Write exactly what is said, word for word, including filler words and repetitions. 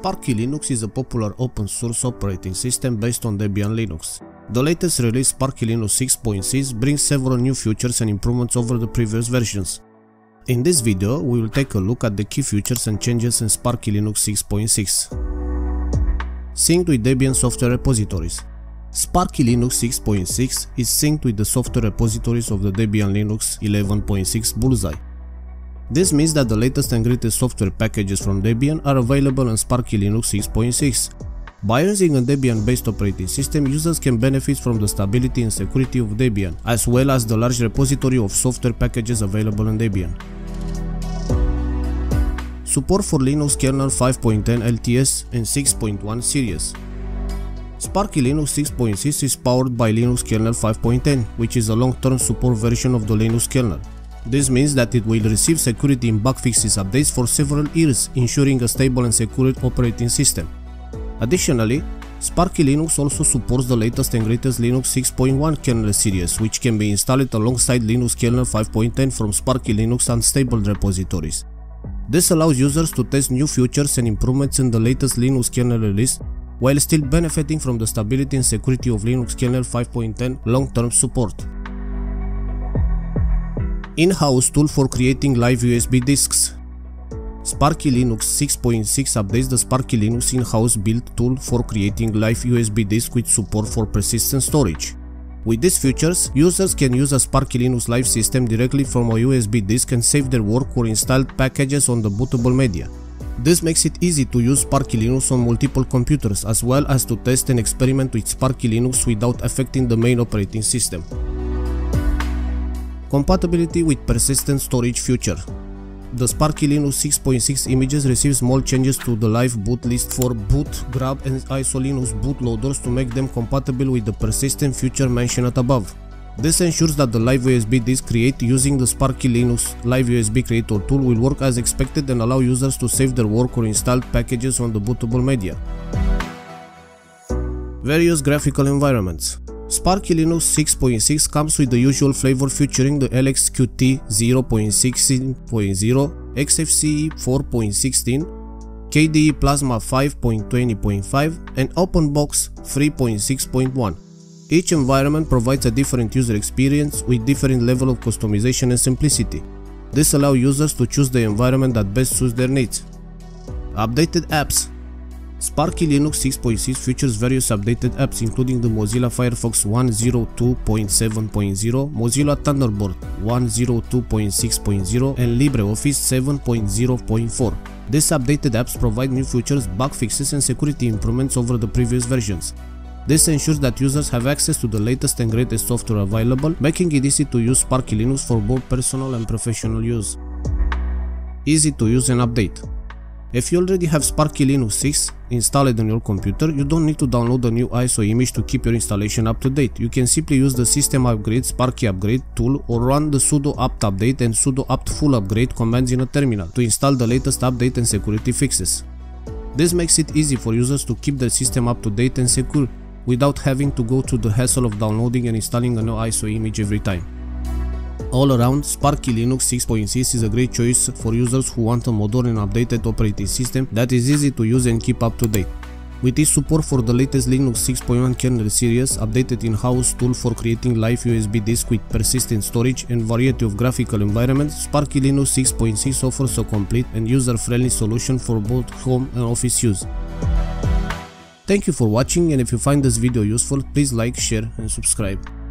Sparky Linux is a popular open source operating system based on Debian Linux. The latest release, Sparky Linux six point six, brings several new features and improvements over the previous versions. In this video, we will take a look at the key features and changes in Sparky Linux six point six. Synced with Debian software repositories. Sparky Linux six point six is synced with the software repositories of the Debian Linux eleven point six Bullseye. This means that the latest and greatest software packages from Debian are available on Sparky Linux six point six. By using a Debian-based operating system, users can benefit from the stability and security of Debian, as well as the large repository of software packages available on Debian. Support for Linux kernel five point ten L T S and six point one series. Sparky Linux six point six is powered by Linux kernel five point ten, which is a long-term support version of the Linux kernel. This means that it will receive security and bug fixes updates for several years, ensuring a stable and secure operating system. Additionally, Sparky Linux also supports the latest and greatest Linux six point one kernel series, which can be installed alongside Linux kernel five point ten from Sparky Linux Unstable repositories. This allows users to test new features and improvements in the latest Linux kernel release, while still benefiting from the stability and security of Linux kernel five point ten long-term support. In-house tool for creating live U S B disks. Sparky Linux six point six updates the Sparky Linux in-house built tool for creating live U S B disk with support for persistent storage. With these features, users can use a Sparky Linux live system directly from a U S B disk and save their work or installed packages on the bootable media. This makes it easy to use Sparky Linux on multiple computers, as well as to test and experiment with Sparky Linux without affecting the main operating system. Compatibility with persistent storage feature. The Sparky Linux six point six images receive small changes to the live boot list for boot, grub and I S O Linux bootloaders to make them compatible with the persistent feature mentioned above. This ensures that the live U S B disk created using the Sparky Linux Live U S B Creator tool will work as expected and allow users to save their work or installed packages on the bootable media. Various graphical environments. Sparky Linux six point six comes with the usual flavor featuring the L X Q T zero point sixteen point zero, X F C E four point sixteen, K D E Plasma five point twenty point five and OpenBox three point six point one. Each environment provides a different user experience with different level of customization and simplicity. This allows users to choose the environment that best suits their needs. Updated apps. Sparky Linux six point six features various updated apps including the Mozilla Firefox one point oh two point seven point zero, Mozilla Thunderbird one point oh two point six point zero and LibreOffice seven point zero point four. These updated apps provide new features, bug fixes and security improvements over the previous versions. This ensures that users have access to the latest and greatest software available, making it easy to use Sparky Linux for both personal and professional use. Easy to use and update. If you already have Sparky Linux six installed on your computer, you don't need to download a new I S O image to keep your installation up to date. You can simply use the system upgrade Sparky upgrade tool or run the sudo apt update and sudo apt full upgrade commands in a terminal to install the latest update and security fixes. This makes it easy for users to keep their system up to date and secure, without having to go through the hassle of downloading and installing a new I S O image every time. All around, Sparky Linux six point six is a great choice for users who want a modern and updated operating system that is easy to use and keep up to date. With its support for the latest Linux six point one kernel series, updated in-house tool for creating live U S B disk with persistent storage and variety of graphical environments, Sparky Linux six point six offers a complete and user-friendly solution for both home and office use. Thank you for watching, and if you find this video useful, please like, share and subscribe.